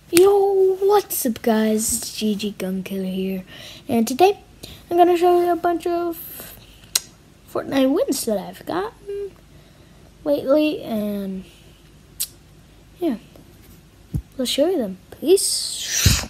Yo, what's up guys, it's GG Gunkiller here, and today I'm gonna show you a bunch of Fortnite wins that I've gotten lately, and yeah, let's show you them. Peace.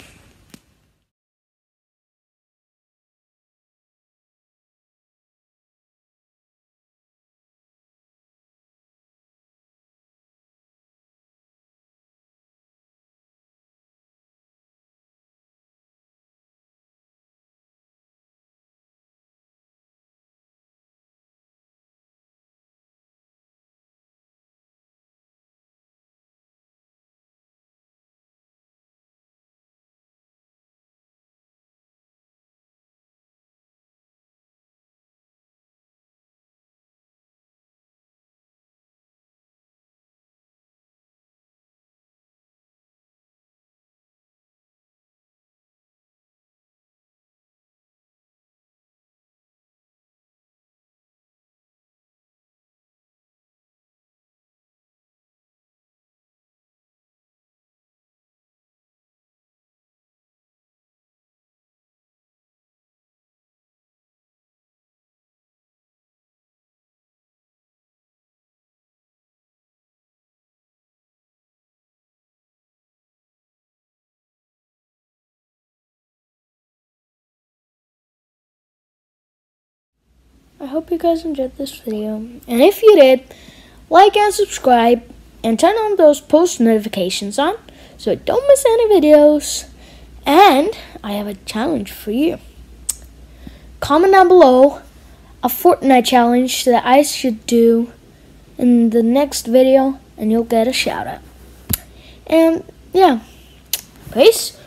I hope you guys enjoyed this video, and if you did, like and subscribe, and turn on those post notifications on so you don't miss any videos. And I have a challenge for you. Comment down below a Fortnite challenge that I should do in the next video, and you'll get a shout out. And yeah, peace.